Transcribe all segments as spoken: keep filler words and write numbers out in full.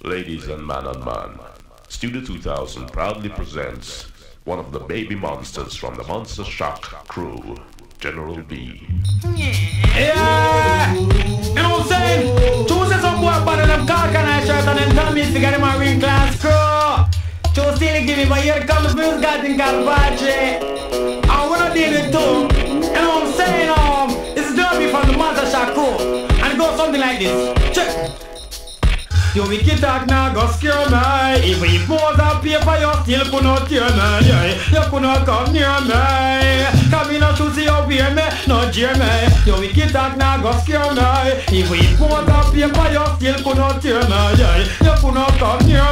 Ladies and man and man, Studio two thousand proudly presents one of the baby monsters from the Monster Shock crew, General B. Yeah! You know what I'm saying? Choose some boy better than car can I shirt and then tell me to get in my ring class crew. Choose still give me, but here comes Bruce Garden Calvache. I wanna deal with too. You know what I'm saying? Um, it's Derby from the Monster Shock crew. And it goes something like this. Check. Yo, we can talk now, go scare me. If we pose a paper, you still could not hear me. Yeah, you could not come near me. Come in and choose you hear me, not hear me. Yo, we can talk now, go scare me. If we pose a paper, you still could not hear me. Yeah, you could not come near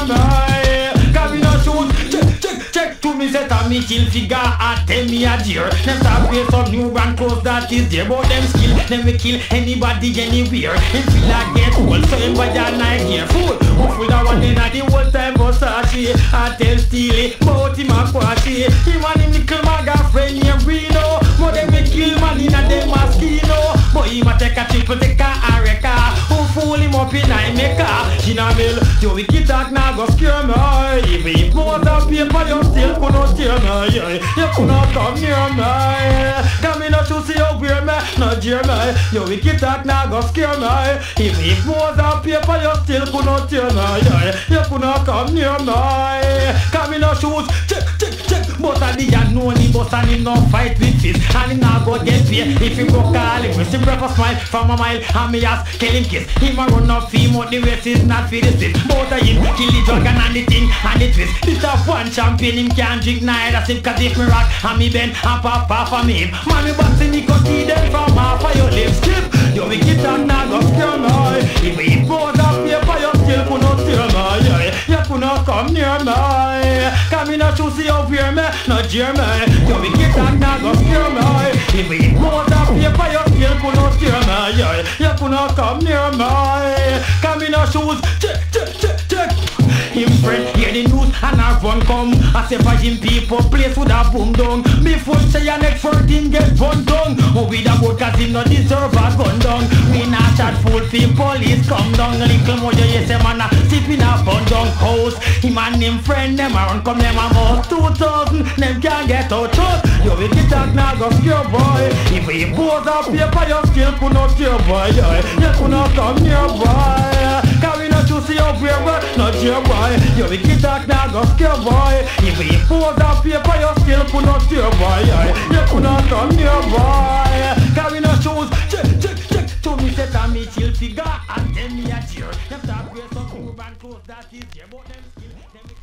me. Come in and choose, check, check, check. To me, set a me kill figure, and tell me a dear. Them start play some new brand clothes that is there. But them skill, them we kill anybody anywhere. If feel like get old, so him buy a Nike gear. Fool, who full that one in a the whole time Versace. I tell Steely, bout him a quashi. Him and him little maga friend named Reno. But them we kill man in a them mosquito. But him a take a triple, take a Areca. Who fool him up in a Mecca. She na mill, yo we keep talk now go scare me. If he pose a paper, you still could not steer me. You could not come near me. Come in to see you wear me, not jeer me. Yo we keep talk now go scare me. If he pose a paper, you still could not steer me. You could not come near me. Come in shoes, check, check, check. But I didn't know any boss and him no fight with fist. And him now go get paid. If him go call him, with him breath a smile from a mile. And me ask, kill him kiss. Him a run up fee, but the rest is not for the spit. Both of him kill the dragon and the thing and the twist. This a one champion, him can't drink neither sip. Cause if me rock and me bend and pop off of me. Man me boxing me could see them from half of your lips. Skip, yo we keep on now go scare me. If we pose a paper, you still could not steer me. You could not come near me. Come in a shoe, see you wear me, not jeer me. Yo we keep on now go scare me. If we pose a paper, you still could not steer me. You could not come near me. Come in a shoes, check, check, check, check. Him friend hear the news and a run come. I say for him people place with a boom down. Before say your next first him get run down. Oh we da boat cause him no deserve a gun down. We not shot full fi police come down. Little more you yes a man a sip in a bun down house. Him and him friend them a run come them a mouse two thousand. Them can't get out trust. Yo we get talk now go scare boy. If we pose a paper you still could not steer boy. You could not come near boy. Carry no to see your brave not your boy. Yo we get talk now go scare boy. If we pose a paper you still could not steer boy. You could not come near boy. Carry no shoes, check, check, check. To me set a me chill figure and tell me a cheer. Them start wear some new brand clothes that is there. But them skill, them